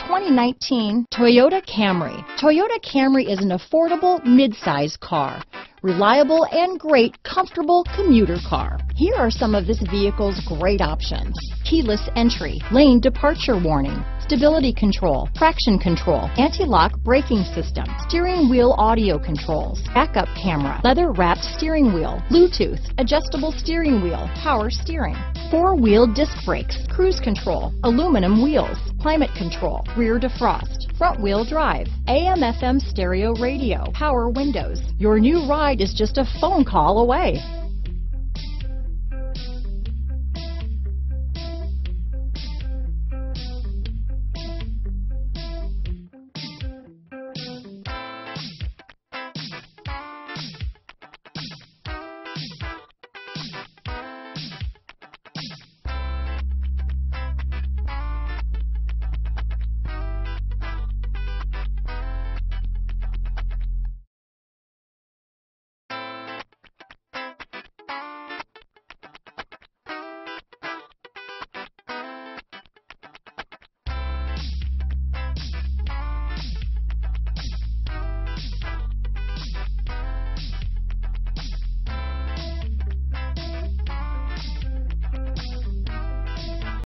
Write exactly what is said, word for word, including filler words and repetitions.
twenty nineteen Toyota Camry. Toyota Camry is an affordable mid-size car. Reliable and great comfortable commuter car. Here are some of this vehicle's great options: keyless entry, lane departure warning, stability control, traction control, anti-lock braking system, steering wheel audio controls, backup camera, leather wrapped steering wheel, Bluetooth, adjustable steering wheel, power steering, four-wheel disc brakes, cruise control, aluminum wheels, climate control, rear defrost, front wheel drive, A M F M stereo radio, power windows. Your new ride is just a phone call away.